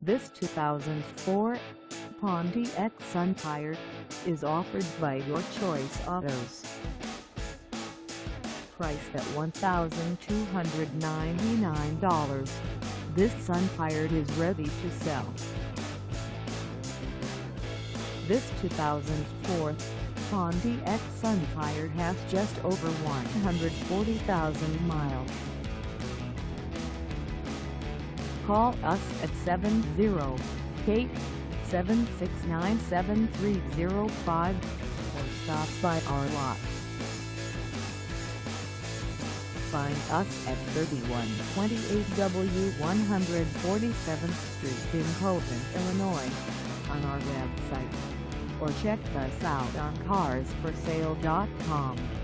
This 2004 Pontiac Sunfire is offered by Your Choice Autos. Priced at $1,299, this Sunfire is ready to sell. This 2004 Pontiac Sunfire has just over 140,000 miles. Call us at 708-769-7305 or stop by our lot. Find us at 3128 W 147th Street in Posen, Illinois, on our website, or check us out on carsforsale.com.